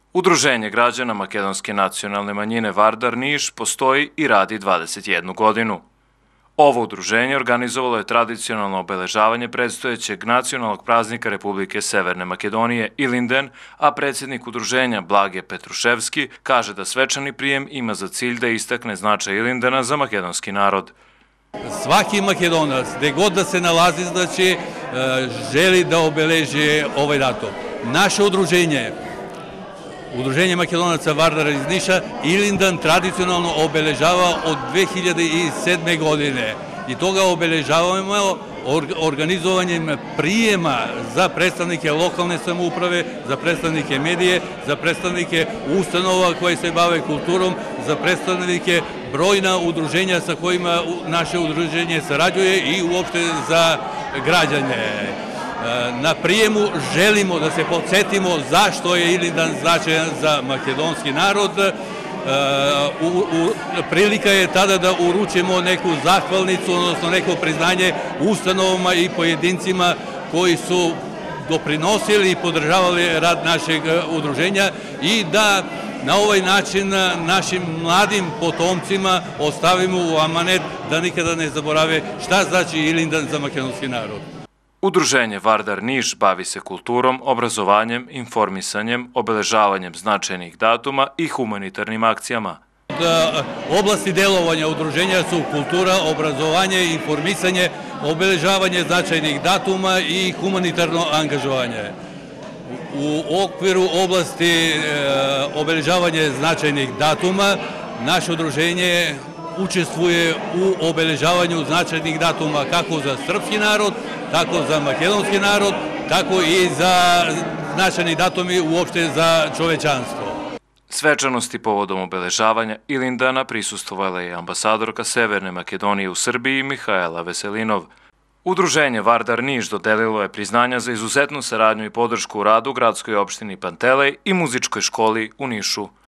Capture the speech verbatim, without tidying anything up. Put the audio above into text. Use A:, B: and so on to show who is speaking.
A: Udruženje građana makedonske nacionalne manjine Vardar Niš postoji i radi dvadeset jednu godinu. Ovo udruženje organizovalo je tradicionalno obeležavanje predstojećeg nacionalnog praznika Republike Severne Makedonije Ilinden, a predsjednik udruženja Blage Petruševski kaže da svečani prijem ima za cilj da istakne značaj Ilindena za makedonski narod.
B: Svaki Makedonac, gde god da se nalazi, znači, želi da obeleži ovaj datum. Naše udruženje, Udruženje Makedonaca Vardara iz Niša, Ilindan tradicionalno obeležava od dve hiljade sedme. godine i toga obeležavamo organizovanjem prijema za predstavnike lokalne samouprave, za predstavnike medije, za predstavnike ustanova koje se bave kulturom, za predstavnike brojna udruženja sa kojima naše udruženje sarađuje i uopšte za građane. Na prijemu želimo da se podsjetimo zašto je Ilindan značajan za makedonski narod. Prilika je tada da uručimo neku zahvalnicu, odnosno neko priznanje ustanovama i pojedincima koji su doprinosili i podržavali rad našeg udruženja i da na ovaj način našim mladim potomcima ostavimo u amanet da nikada ne zaborave šta znači Ilindan za makedonski narod.
A: Udruženje Vardar Niš bavi se kulturom, obrazovanjem, informisanjem, obeležavanjem značajnih datuma i humanitarnim akcijama.
B: Oblasti delovanja udruženja su kultura, obrazovanje, informisanje, obeležavanje značajnih datuma i humanitarno angažovanje. U okviru oblasti obeležavanja značajnih datuma naše udruženje učestvuje u obeležavanju značajnih datuma kako za srpski narod, tako za makedonski narod, tako i za značajni datumi uopšte za čovečanstvo.
A: Svečanosti povodom obeležavanja Ilindana prisustvovala je ambasadorka Severne Makedonije u Srbiji Mihajla Veselinov. Udruženje Vardar Niš dodelilo je priznanja za izuzetnu saradnju i podršku u radu gradskoj opštini Pantelej i muzičkoj školi u Nišu.